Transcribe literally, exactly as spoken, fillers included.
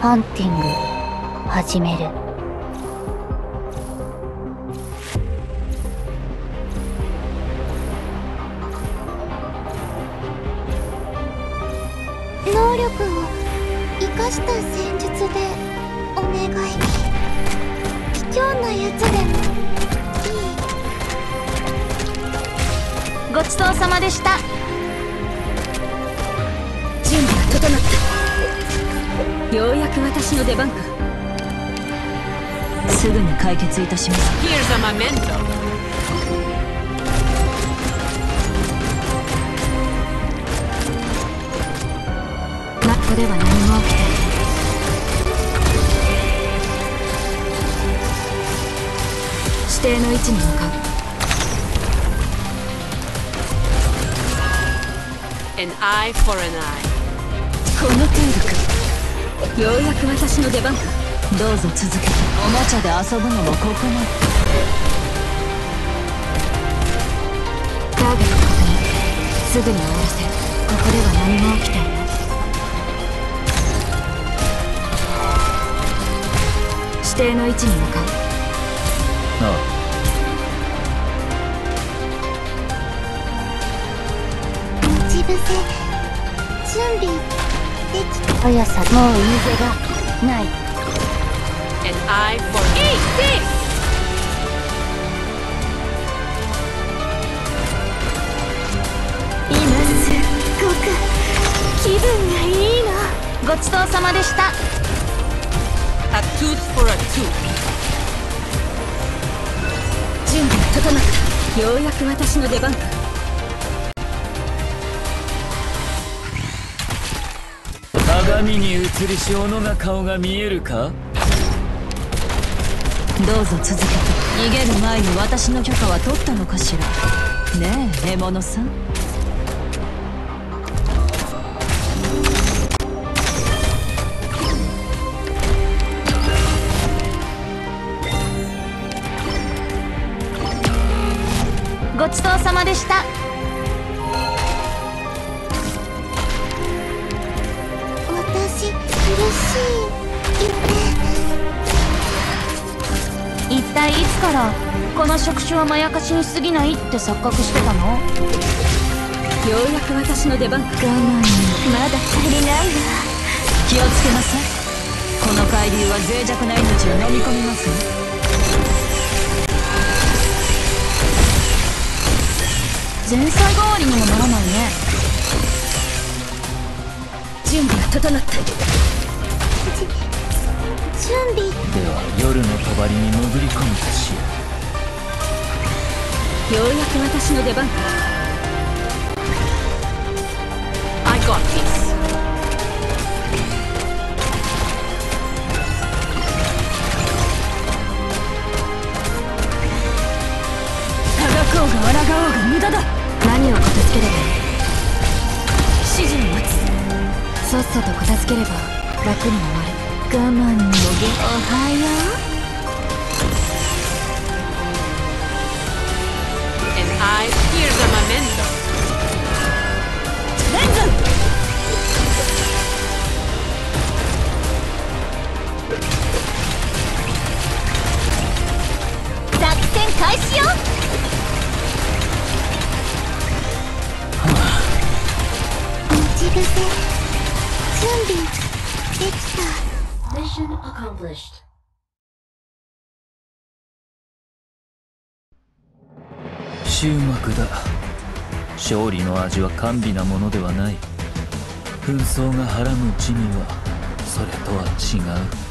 ハンティング始める。 能力を生かした戦術でお願い。卑怯なやつでもいい。 ごちそうさまでした。 準備が整った。ようやく私の出番か。すぐに解決いたします。 Here's a memento. ここでは何も起きてない。指定の位置に向かう。 An eye for an eye. この程度か。ようやく私の出番か。どうぞ続けて。おもちゃで遊ぶのもここまで。ターゲット確認。すぐに終わらせる。ここでは何も起きていない。指定の位置に向かう。 ああ。 待ち伏せ準備できた。 速さもう言い手がない。 An eye for eight. 今すっごく気分がいいの。 ごちそうさまでした。 A tooth for a tooth. 準備が整った。ようやく私の出番か。 鏡に映り小野な顔が見えるか。 どうぞ続けて。逃げる前に私の許可は取ったのかしら。ねえ獲物さん。 ごちそうさまでした。 私苦しい夢。 一体いつからこの触手はまやかしに過ぎないって錯覚してたの？ ようやく私の出番か。我慢にまだ足りないわ。 気をつけなさい。この海流は脆弱な命を飲み込みますね。 前菜代わりにもならないね。 準備が整った。 準備。 では夜の帳に潜り込むとしよう。ようやく私の出番か。 I got this. 戦おうが抗おうが無駄だ。何を片付ければいい。指示を待つ。さっさと片付ければ楽に終わる。我慢にもげ。おはよう。 An eye. Here's a memento. レンズ。 作戦開始よ。待ち伏せ準備できた。 Mission accomplished. 終幕だ。勝利の味は甘美なものではない。紛争がはらむ地味はそれとは違う。